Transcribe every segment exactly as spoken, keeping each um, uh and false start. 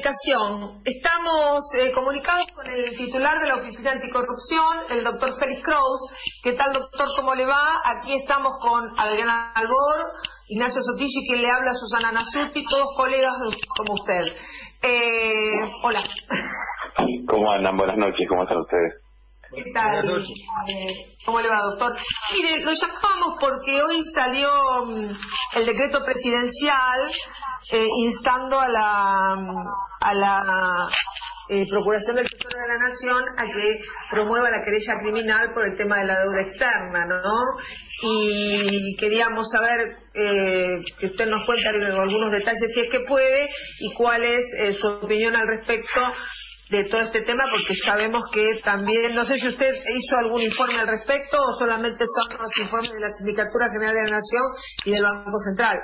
comunicación. Estamos eh, comunicados con el titular de la Oficina Anticorrupción, el doctor Félix Kraus. ¿Qué tal, doctor? ¿Cómo le va? Aquí estamos con Adriana Albor, Ignacio Sotilli, quien le habla, Susana Nasuti, todos colegas como usted. Eh, hola. ¿Cómo andan? Buenas noches, ¿cómo están ustedes? ¿Qué tal? Eh, ¿Cómo le va, doctor? Mire, lo llamábamos porque hoy salió um, el decreto presidencial eh, instando a la a la eh, Procuración del Tesoro de la Nación a que promueva la querella criminal por el tema de la deuda externa, ¿no? Y queríamos saber eh, que usted nos cuente algunos detalles, si es que puede, y cuál es eh, su opinión al respecto de todo este tema, porque sabemos que también, no sé si usted hizo algún informe al respecto o solamente son los informes de la Sindicatura General de la Nación y del Banco Central.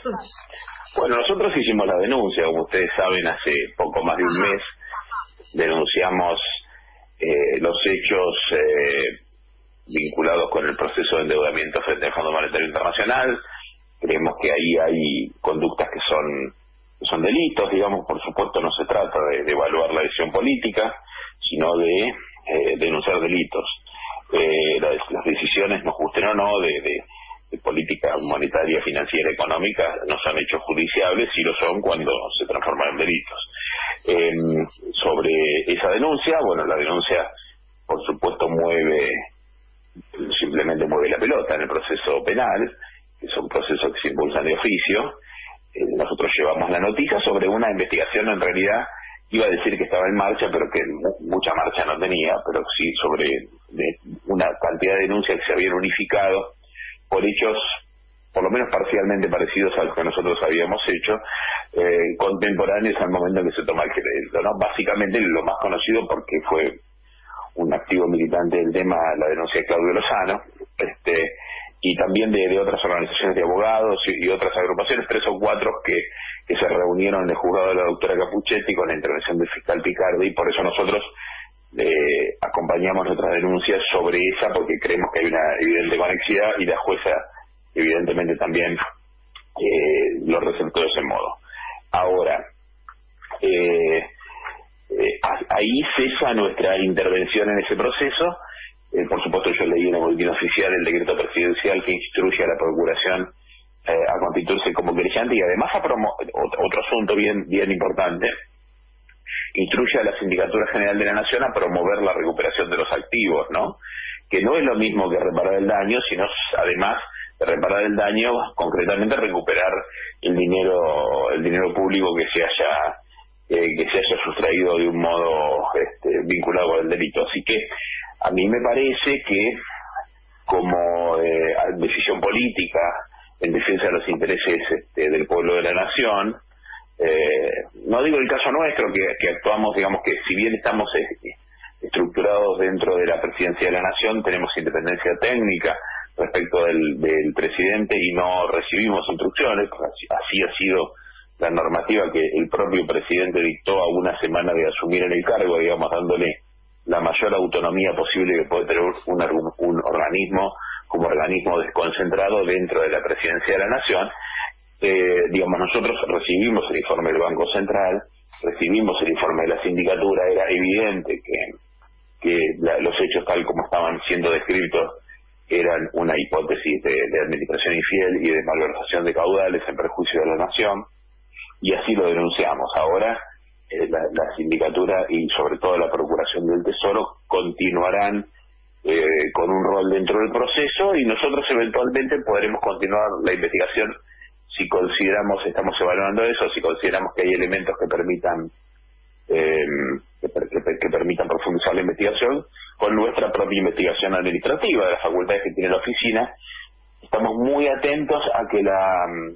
Bueno, nosotros hicimos la denuncia, como ustedes saben, hace poco más de un mes. Denunciamos eh, los hechos eh, vinculados con el proceso de endeudamiento frente al Fondo Monetario Internacional. Creemos que ahí hay conductas que son son delitos, digamos. Por supuesto no se trata de, de evaluar la decisión política, sino de eh, denunciar delitos. Eh, las, las decisiones, nos gusten o no, de, de, de política monetaria, financiera, económica, no son hechos judiciables, sí lo son cuando se transforman en delitos. Eh, sobre esa denuncia, bueno, la denuncia por supuesto mueve, simplemente mueve la pelota en el proceso penal, que son procesos que se impulsan de oficio. Nosotros llevamos la noticia sobre una investigación, en realidad iba a decir que estaba en marcha, pero que mucha marcha no tenía, pero sí sobre de una cantidad de denuncias que se habían unificado por hechos por lo menos parcialmente parecidos a los que nosotros habíamos hecho, eh, contemporáneos al momento en que se toma el crédito, ¿no? Básicamente lo más conocido, porque fue un activo militante del tema, la denuncia de Claudio Lozano, este y también de, de otras organizaciones de abogados y, y otras agrupaciones, tres o cuatro que, que se reunieron en el juzgado de la doctora Capuchetti con la intervención del fiscal Picardi, y por eso nosotros eh, acompañamos nuestras denuncias sobre esa, porque creemos que hay una evidente conexidad, y la jueza evidentemente también eh, lo resaltó de ese modo. Ahora, eh, eh, ahí cesa nuestra intervención en ese proceso. Eh, por supuesto, yo leí en el boletín oficial el decreto presidencial que instruye a la Procuración eh, a constituirse como querellante, y además a promo otro asunto bien bien importante, instruye a la Sindicatura General de la Nación a promover la recuperación de los activos, ¿no? Que no es lo mismo que reparar el daño, sino además de reparar el daño, concretamente recuperar el dinero el dinero público que se haya eh, que se haya sustraído de un modo este, vinculado al delito. Así que a mí me parece que como eh, decisión política en defensa de los intereses este, del pueblo de la nación, eh, no digo el caso nuestro, que, que actuamos, digamos que si bien estamos eh, estructurados dentro de la presidencia de la nación, tenemos independencia técnica respecto del, del presidente y no recibimos instrucciones. Así, así ha sido la normativa que el propio presidente dictó a una semana de asumir en el cargo, digamos, dándole la mayor autonomía posible que puede tener un, un organismo como organismo desconcentrado dentro de la presidencia de la nación. Eh, digamos, nosotros recibimos el informe del Banco Central, recibimos el informe de la sindicatura, era evidente que, que la, los hechos tal como estaban siendo descritos eran una hipótesis de, de administración infiel y de malversación de caudales en perjuicio de la nación, y así lo denunciamos. Ahora La, la sindicatura y sobre todo la Procuración del Tesoro continuarán eh, con un rol dentro del proceso, y nosotros eventualmente podremos continuar la investigación si consideramos, estamos evaluando eso, si consideramos que hay elementos que permitan eh, que, que, que permitan profundizar la investigación con nuestra propia investigación administrativa de las facultades que tiene la oficina. Estamos muy atentos a que la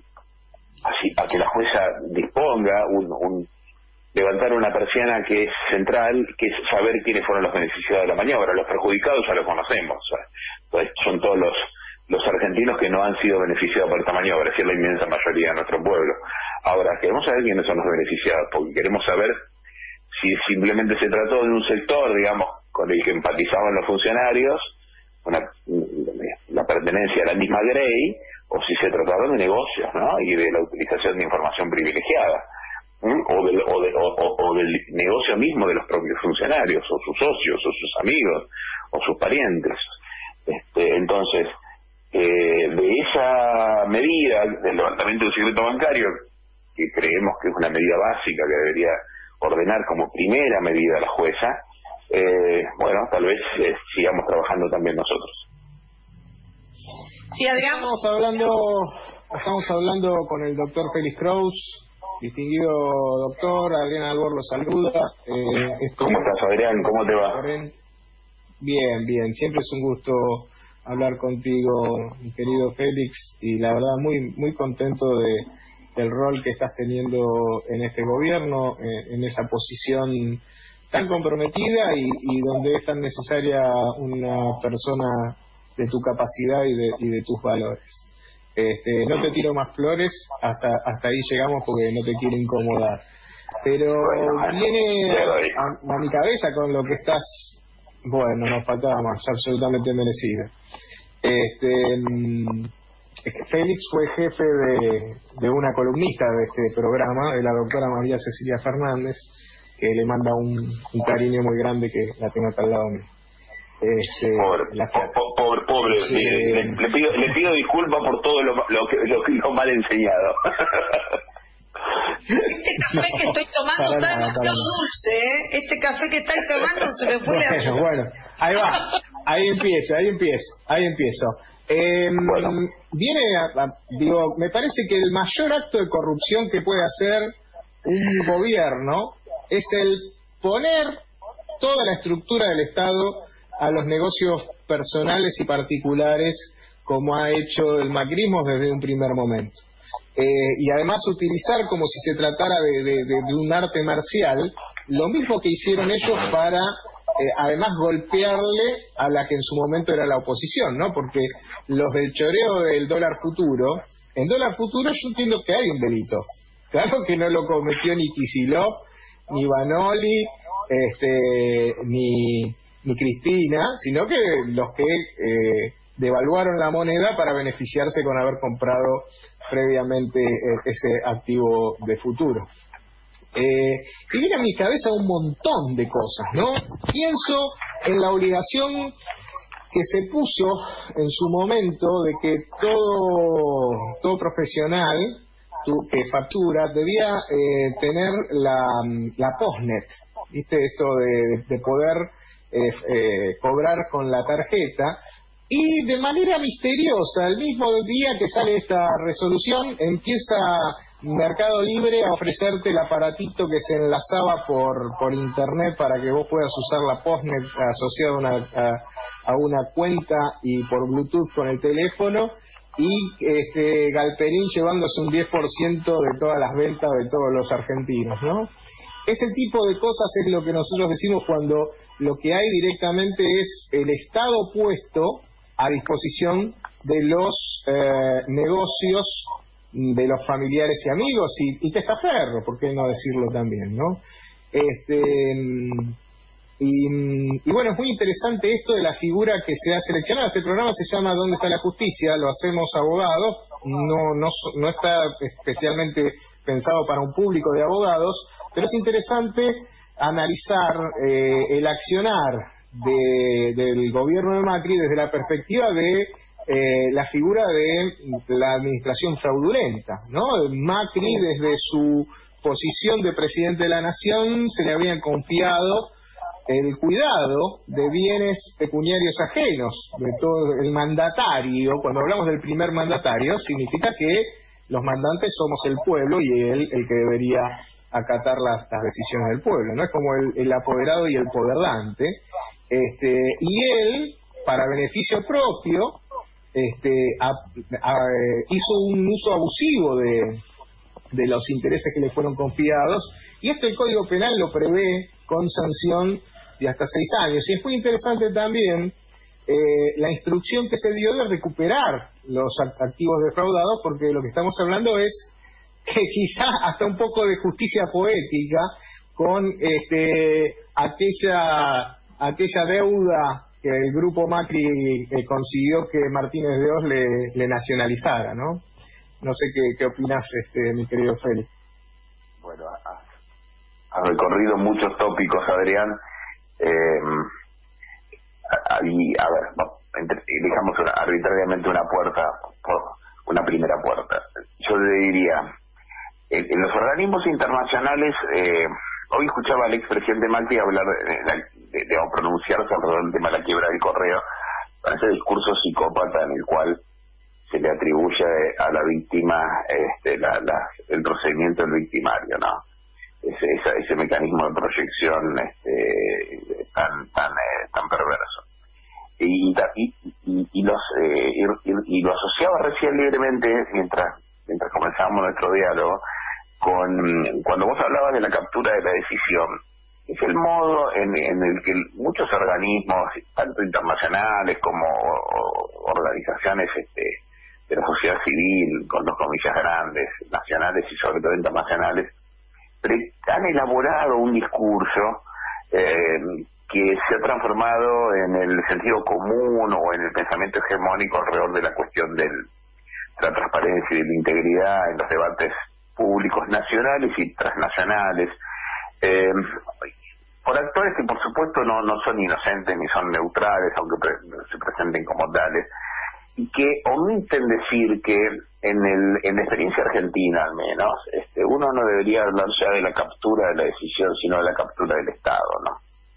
a, a que la jueza disponga un, un levantar una persiana que es central, que es saber quiénes fueron los beneficiados de la maniobra. Los perjudicados ya los conocemos, pues son todos los los argentinos que no han sido beneficiados por esta maniobra, es decir, la inmensa mayoría de nuestro pueblo. Ahora, queremos saber quiénes son los beneficiados, porque queremos saber si simplemente se trató de un sector, digamos, con el que empatizaban los funcionarios, una, la pertenencia a la misma Grey, o si se trataron de negocios, ¿no? Y de la utilización de información privilegiada. ¿Mm? o, del, o, de, o, o del negocio mismo de los propios funcionarios, o sus socios, o sus amigos, o sus parientes. Este, entonces, eh, de esa medida del levantamiento del secreto bancario, que creemos que es una medida básica que debería ordenar como primera medida la jueza, eh, bueno, tal vez eh, sigamos trabajando también nosotros. Sí, Adrián. Estamos hablando, estamos hablando con el doctor Félix Kraus, distinguido doctor. Adrián Albor lo saluda. Eh, ¿Cómo estás, Adrián? ¿Cómo te va? Bien, bien. Siempre es un gusto hablar contigo, mi querido Félix, y la verdad muy muy contento de del rol que estás teniendo en este gobierno, en, en esa posición tan comprometida y, y donde es tan necesaria una persona de tu capacidad y de, y de tus valores. Este, no te tiro más flores, hasta hasta ahí llegamos porque no te quiero incomodar. Pero bueno, viene a, a mi cabeza con lo que estás, bueno, nos faltaba más, absolutamente merecido. Este, Félix fue jefe de, de una columnista de este programa, de la doctora María Cecilia Fernández, que le manda un, un cariño muy grande, que la tengo acá al lado mío. Este, pobre, la, po, pobre, pobre, sí, le, le, le pido le pido disculpas por todo lo, lo, que, lo, lo mal enseñado. Este café que estoy tomando está demasiado dulce, ¿eh? Este café que estáis tomando se me fue bueno, la... Bueno, ahí va, ahí empiezo, ahí empiezo, ahí empiezo. Eh, bueno. Viene, a, a, digo, me parece que el mayor acto de corrupción que puede hacer un gobierno es el poner toda la estructura del Estado a los negocios personales y particulares, como ha hecho el macrismo desde un primer momento. Eh, y además utilizar como si se tratara de, de, de, de un arte marcial, lo mismo que hicieron ellos para, eh, además, golpearle a la que en su momento era la oposición, ¿no? Porque los del choreo del dólar futuro, en dólar futuro yo entiendo que hay un delito. Claro que no lo cometió ni Kicillof, ni Vanoli, este, ni... ni Cristina, sino que los que eh, devaluaron la moneda para beneficiarse con haber comprado previamente eh, ese activo de futuro. Eh, y viene a mi cabeza un montón de cosas, ¿no? Pienso en la obligación que se puso en su momento de que todo, todo profesional tu, que factura debía eh, tener la, la postnet, ¿viste? Esto de, de poder Eh, eh, cobrar con la tarjeta, y de manera misteriosa, el mismo día que sale esta resolución, empieza Mercado Libre a ofrecerte el aparatito que se enlazaba por por internet para que vos puedas usar la postnet asociada a una, a, a una cuenta y por Bluetooth con el teléfono, y este Galperín llevándose un diez por ciento de todas las ventas de todos los argentinos, ¿no? Ese tipo de cosas es lo que nosotros decimos cuando lo que hay directamente es el Estado puesto a disposición de los eh, negocios de los familiares y amigos y, y testaferro, ¿por qué no decirlo también, no? Este, y, y bueno, es muy interesante esto de la figura que se ha seleccionado. Este programa se llama ¿Dónde está la justicia? Lo hacemos abogados, no, no, no está especialmente pensado para un público de abogados, pero es interesante analizar eh, el accionar de, del gobierno de Macri desde la perspectiva de eh, la figura de la administración fraudulenta, ¿no? Macri, desde su posición de presidente de la nación, se le habían confiado el cuidado de bienes pecuniarios ajenos de todo el mandatario. Cuando hablamos del primer mandatario, significa que los mandantes somos el pueblo y él el que debería acatar las, las decisiones del pueblo, ¿no? Es como el, el apoderado y el poderdante, este, y él, para beneficio propio, este, a, a, hizo un uso abusivo de, de los intereses que le fueron confiados, y esto el Código Penal lo prevé con sanción de hasta seis años, y es muy interesante también eh, la instrucción que se dio de recuperar los activos defraudados, porque lo que estamos hablando es que quizá hasta un poco de justicia poética con este aquella aquella deuda que el grupo Macri eh, consiguió que Martínez de Oz le, le nacionalizara, ¿no? No sé qué, qué opinás, este, mi querido Félix. Bueno, has recorrido muchos tópicos, Adrián. Eh, y, a ver, no, entre, dejamos una, arbitrariamente una puerta, por una primera puerta. Yo le diría, en, en los organismos internacionales, eh, hoy escuchaba al expresidente Macri hablar, de, de, de pronunciarse alrededor del tema de la quiebra del correo, ese discurso psicópata en el cual se le atribuye a la víctima este, la, la, el procedimiento del victimario, ¿no? Ese, ese, ese mecanismo de proyección este, tan tan eh, tan perverso. Y, y, y, y los eh, y, y lo asociaba recién libremente mientras mientras comenzábamos nuestro diálogo con cuando vos hablabas de la captura de la decisión. Es el modo en, en el que muchos organismos, tanto internacionales como organizaciones este, de la sociedad civil, con dos comillas grandes, nacionales y sobre todo internacionales, han elaborado un discurso eh, que se ha transformado en el sentido común o en el pensamiento hegemónico alrededor de la cuestión de la transparencia y de la integridad en los debates públicos nacionales y transnacionales, eh, por actores que por supuesto no, no son inocentes ni son neutrales, aunque pre se presenten como tales, y que omiten decir que en el en la experiencia argentina al menos, este, uno no debería hablar ya de la captura de la decisión, sino de la captura del Estado, ¿no?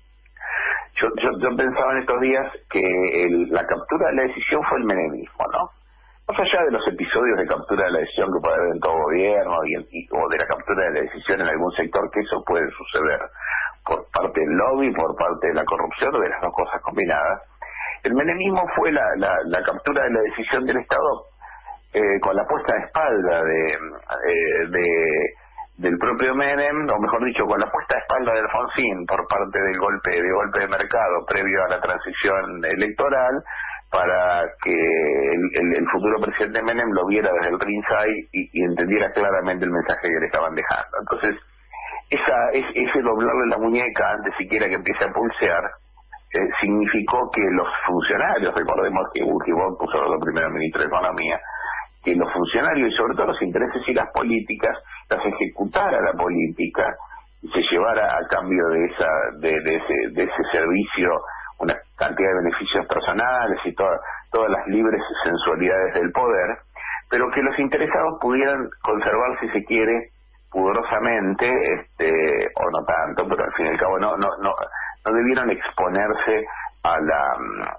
Yo, yo, yo pensaba en estos días que el, la captura de la decisión fue el menemismo, ¿no? Más allá de los episodios de captura de la decisión que puede haber en todo gobierno y, y, o de la captura de la decisión en algún sector, que eso puede suceder por parte del lobby, por parte de la corrupción o de las dos cosas combinadas. El menemismo fue la, la, la captura de la decisión del Estado eh, con la puesta de espalda de, eh, de del propio Menem, o mejor dicho, con la puesta de espalda de Alfonsín por parte del golpe de golpe de mercado previo a la transición electoral, para que el, el, el futuro presidente Menem lo viera desde el ringside y, y entendiera claramente el mensaje que le estaban dejando. Entonces, esa es, ese doblarle la muñeca antes siquiera que empiece a pulsear, eh, significó que los funcionarios, recordemos que Urquijo puso el primer ministro de Economía, que los funcionarios y sobre todo los intereses y las políticas las ejecutara la política y se llevara a cambio de esa de, de ese de ese servicio una cantidad de beneficios personales y toda, todas las libres sensualidades del poder, pero que los interesados pudieran conservar, si se quiere, pudorosamente, este, o no tanto, pero al fin y al cabo no no no, no debieron exponerse a la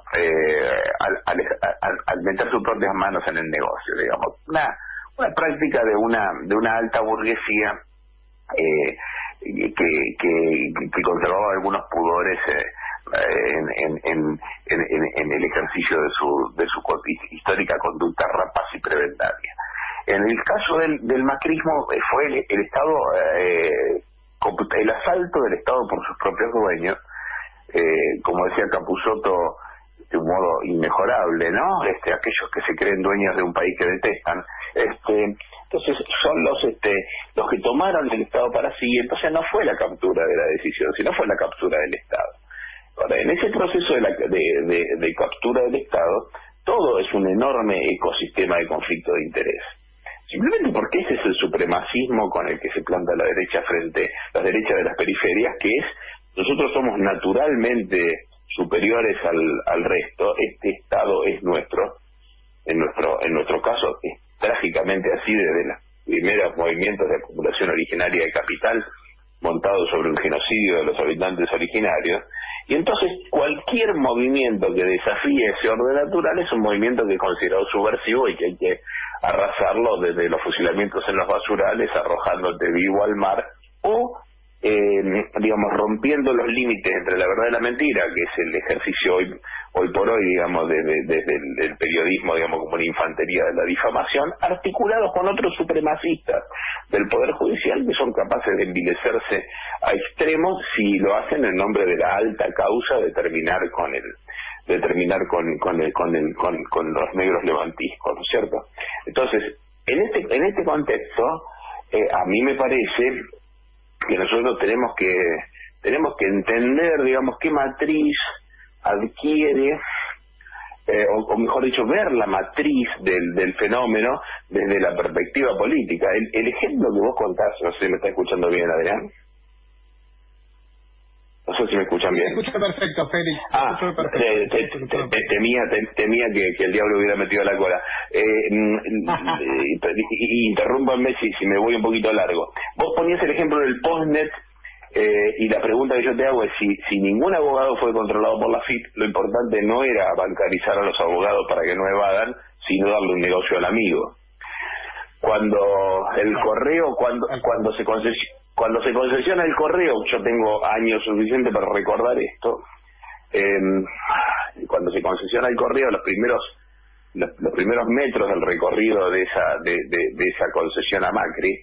eh, al, al, al, al meter sus propias manos en el negocio, digamos, una una práctica de una de una alta burguesía eh, que, que que conservaba algunos pudores eh, En, en, en, en, en el ejercicio de su de su histórica conducta rapaz y prebendaria. En el caso del, del macrismo fue el, el Estado, eh, el asalto del Estado por sus propios dueños, eh, como decía Capusotto, de un modo inmejorable, ¿no? Este, aquellos que se creen dueños de un país que detestan, este, entonces son los este los que tomaron el Estado para sí. Entonces no fue la captura de la decisión, sino fue la captura del Estado. Ahora, en ese proceso de, la, de, de, de captura del Estado, todo es un enorme ecosistema de conflicto de interés. Simplemente porque ese es el supremacismo con el que se planta la derecha frente a las derechas de las periferias, que es, nosotros somos naturalmente superiores al, al resto, este Estado es nuestro, en nuestro, en nuestro caso es trágicamente así desde los primeros movimientos de acumulación originaria de capital, montado sobre un genocidio de los habitantes originarios. Y entonces cualquier movimiento que desafíe ese orden natural es un movimiento que es considerado subversivo y que hay que arrasarlo desde los fusilamientos en los basurales, arrojándote vivo al mar, o eh, digamos rompiendo los límites entre la verdad y la mentira, que es el ejercicio hoy hoy por hoy, digamos, desde de, de, de, el periodismo, digamos, como una infantería de la difamación, articulados con otros supremacistas del Poder Judicial que son capaces de envilecerse a extremos si lo hacen en nombre de la alta causa de terminar con el de terminar con con el, con, el, con, con los negros levantiscos, ¿no es cierto? Entonces, en este en este contexto, eh, a mí me parece que nosotros tenemos que tenemos que entender, digamos, qué matriz adquiere, eh, o, o mejor dicho, ver la matriz del, del fenómeno desde la perspectiva política. El, el ejemplo que vos contás, no sé si me está escuchando bien, Adrián. escuchan bien? Te escucho perfecto, Félix. Te ah, escucho perfecto. Te, te, te, te, te, temía, te, temía que, que el diablo hubiera metido la cola. Eh, interrúmpanme si, si me voy un poquito largo. Vos ponías el ejemplo del postnet, eh, y la pregunta que yo te hago es si, si ningún abogado fue controlado por la F I P, lo importante no era bancarizar a los abogados para que no evadan, sino darle un negocio al amigo. Cuando el correo, cuando cuando se concesiona, cuando se concesiona el correo, yo tengo años suficientes para recordar esto, eh, cuando se concesiona el correo, los primeros los, los primeros metros del recorrido de esa de, de, de esa concesión a Macri,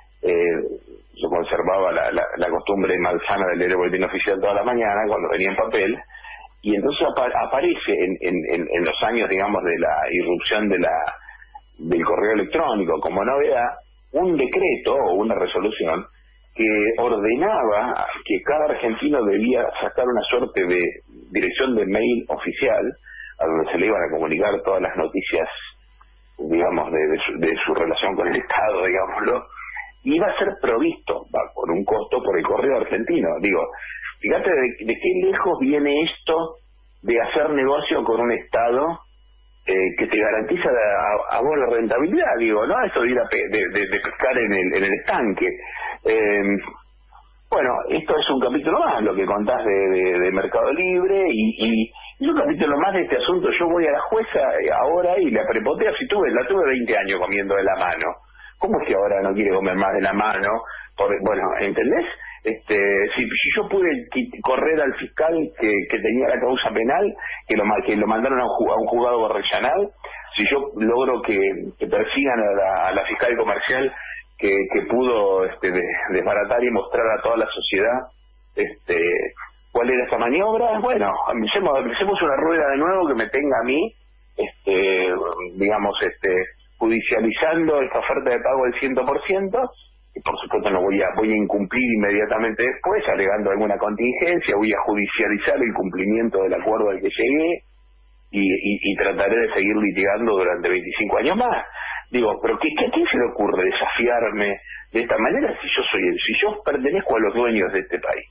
eh, yo conservaba la, la, la costumbre malsana de leer el boletín oficial toda la mañana cuando venía en papel, y entonces apa aparece en, en, en, en los años, digamos, de la irrupción de la del correo electrónico como novedad, un decreto o una resolución que ordenaba que cada argentino debía sacar una suerte de dirección de mail oficial a donde se le iban a comunicar todas las noticias, digamos, de, de, su, de su relación con el Estado, digámoslo, iba a ser provisto va, por un costo por el correo argentino. Digo, fíjate de, de qué lejos viene esto de hacer negocio con un Estado eh, que te garantiza a, a vos la rentabilidad, digo, ¿no? Eso de ir a pe de, de, de pescar en el, en el estanque. Eh, bueno, esto es un capítulo más, lo que contás de, de, de Mercado Libre, y, y es un capítulo más de este asunto. Yo voy a la jueza ahora y la prepoteo, si tuve, la tuve veinte años comiendo de la mano. ¿Cómo es que ahora no quiere comer más de la mano? Por, bueno, ¿entendés? Este, si, si yo pude correr al fiscal que, que tenía la causa penal, que lo, que lo mandaron a un, a un juzgado borregional, si yo logro que, que persigan a la, a la fiscal comercial que, que pudo este, de, desbaratar y mostrar a toda la sociedad este, cuál era esa maniobra, bueno, empecemos, empecemos una rueda de nuevo que me tenga a mí, este, digamos, este, judicializando esta oferta de pago del cien por ciento, y por supuesto no voy a voy a incumplir inmediatamente después, alegando alguna contingencia, voy a judicializar el cumplimiento del acuerdo al que llegué, y, y, y trataré de seguir litigando durante veinticinco años más. Digo, pero ¿qué, qué, ¿a quién se le ocurre desafiarme de esta manera si yo soy si yo pertenezco a los dueños de este país?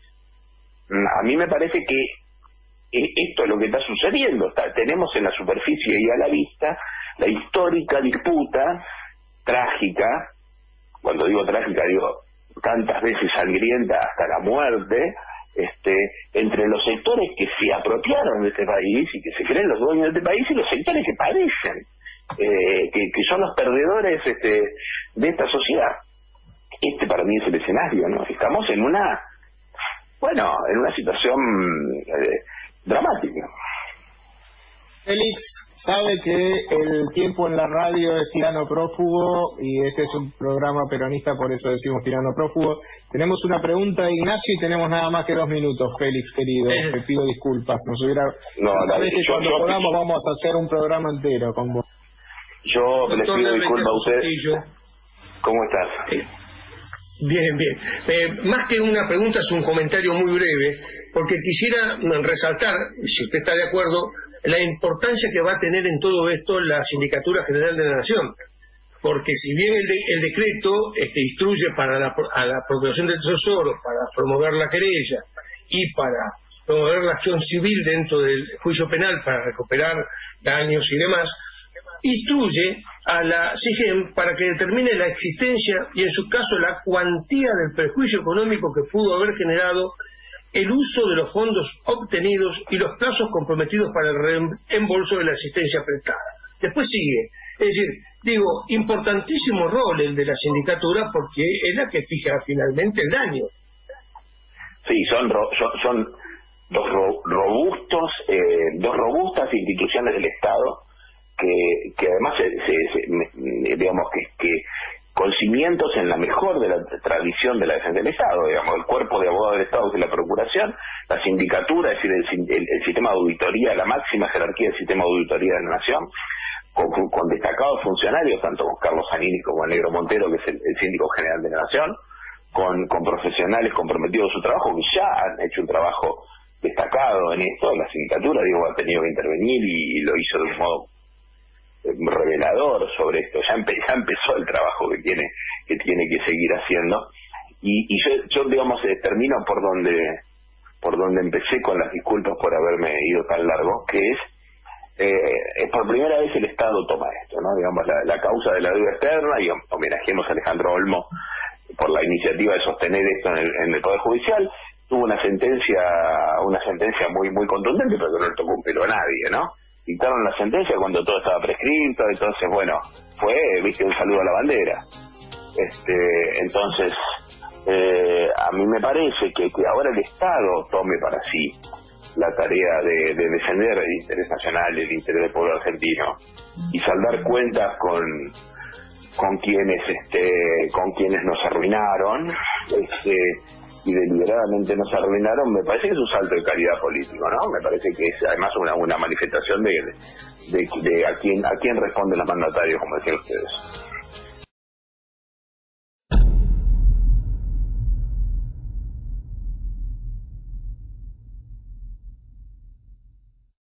A mí me parece que esto es lo que está sucediendo. Está, tenemos en la superficie y a la vista la histórica disputa trágica, cuando digo trágica digo tantas veces sangrienta hasta la muerte, este, entre los sectores que se apropiaron de este país y que se creen los dueños de este país y los sectores que padecen, eh, que, que son los perdedores este, de esta sociedad. Este para mí es el escenario, ¿no? Estamos en una, bueno, en una situación eh, dramática. Félix sabe que el tiempo en la radio es tirano prófugo y este es un programa peronista, por eso decimos tirano prófugo. Tenemos una pregunta de Ignacio y tenemos nada más que dos minutos, Félix, querido. Eh. Te pido disculpas. Nos hubiera... No, sabes que yo, cuando yo, podamos yo, vamos a hacer un programa entero con vos. Yo les pido disculpas a ustedes. ¿Cómo estás? Eh. Bien, bien. Eh, más que una pregunta es un comentario muy breve, porque quisiera resaltar, si usted está de acuerdo, la importancia que va a tener en todo esto la Sindicatura General de la Nación, porque si bien el, de, el decreto este, instruye para la, a la Procuración del Tesoro para promover la querella y para promover la acción civil dentro del juicio penal para recuperar daños y demás, instruye a la C I G E M para que determine la existencia y en su caso la cuantía del perjuicio económico que pudo haber generado el uso de los fondos obtenidos y los plazos comprometidos para el reembolso de la asistencia prestada. Después sigue, es decir, digo, importantísimo rol el de la sindicatura porque es la que fija finalmente el daño. Sí, son ro son, son dos ro robustos, eh, dos robustas instituciones del Estado que, que además se, se, se, digamos que, que con cimientos en la mejor de la tradición de la defensa del Estado, digamos, el cuerpo de abogados del Estado que es la Procuración, la sindicatura, es decir, el, el, el sistema de auditoría, la máxima jerarquía del sistema de auditoría de la Nación, con, con destacados funcionarios, tanto con Carlos Zanini como con Negro Montero, que es el, el síndico general de la Nación, con, con profesionales comprometidos a su trabajo, que ya han hecho un trabajo destacado en esto. La sindicatura, digo, ha tenido que intervenir y, y lo hizo de un modo revelador sobre esto. Ya, empe ya empezó el trabajo que tiene que tiene que seguir haciendo, y, y yo, yo digamos eh, termino por donde por donde empecé con las disculpas por haberme ido tan largo, que es, eh, por primera vez el Estado toma esto, ¿no? Digamos, la, la causa de la deuda externa, y homenajemos a Alejandro Olmo por la iniciativa de sostener esto en el, en el Poder Judicial. Tuvo una sentencia una sentencia muy muy contundente, pero que no le tocó un pelo a nadie, ¿no? Dictaron la sentencia cuando todo estaba prescrito, entonces, bueno, fue, viste, un saludo a la bandera. Este, entonces, eh, a mí me parece que, que ahora el Estado tome para sí la tarea de, de defender el interés nacional, el interés del pueblo argentino, y saldar cuentas con con quienes este con quienes nos arruinaron, este y deliberadamente nos arruinaron, me parece que es un salto de calidad político, ¿no? Me parece que es además una una manifestación de de, de a quién a quién responden los mandatarios, como decían ustedes.